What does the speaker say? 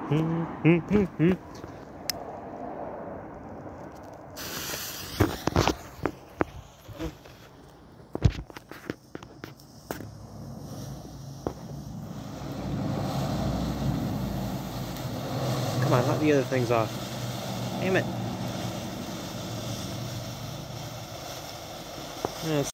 Come on, knock the other things off. Damn it. Yeah,